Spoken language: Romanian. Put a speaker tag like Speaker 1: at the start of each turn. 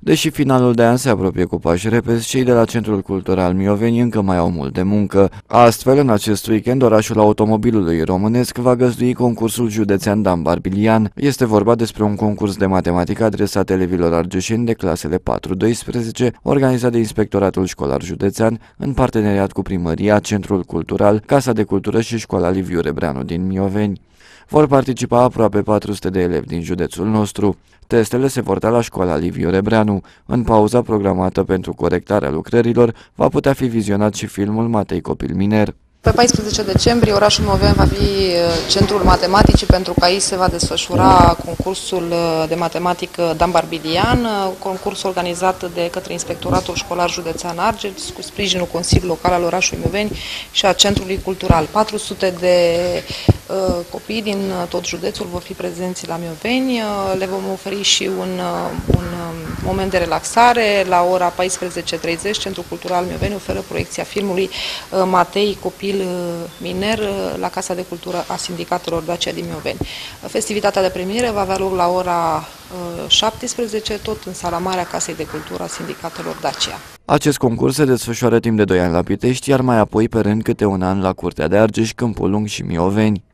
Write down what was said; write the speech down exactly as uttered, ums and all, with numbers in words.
Speaker 1: Deși finalul de an se apropie cu pași repezi, cei de la Centrul Cultural Mioveni încă mai au mult de muncă. Astfel, în acest weekend, orașul automobilului românesc va găzdui concursul județean Dan Barbilian. Este vorba despre un concurs de matematică adresat elevilor argeșeni de clasele patru doisprezece, organizat de Inspectoratul Școlar Județean, în parteneriat cu Primăria, Centrul Cultural, Casa de Cultură și Școala Liviu Rebreanu din Mioveni. Vor participa aproape patru sute de elevi din județul nostru. Testele se vor da la Școala Liviu Rebreanu. În pauza programată pentru corectarea lucrărilor, va putea fi vizionat și filmul Matei Copil Miner.
Speaker 2: Pe paisprezece decembrie, orașul Mioveni va fi centrul matematicii, pentru că aici se va desfășura concursul de matematică Dan Barbilian, concurs organizat de către Inspectoratul Școlar Județean Argeș, cu sprijinul Consiliului Local al orașului Mioveni și a Centrului Cultural. patru sute de uh, copii din tot județul vor fi prezenți la Mioveni. Le vom oferi și un, un moment de relaxare. La ora paisprezece și treizeci, Centrul Cultural Mioveni oferă proiecția filmului uh, Matei Copil Miner la Casa de Cultură a Sindicatelor Dacia din Mioveni. Festivitatea de premieră va avea loc la ora șaptesprezece, tot în sala mare a Casei de Cultură a Sindicatelor Dacia.
Speaker 1: Acest concurs se desfășoară timp de doi ani la Pitești, iar mai apoi pe rând câte un an la Curtea de Argeș, Câmpul Lung și Mioveni.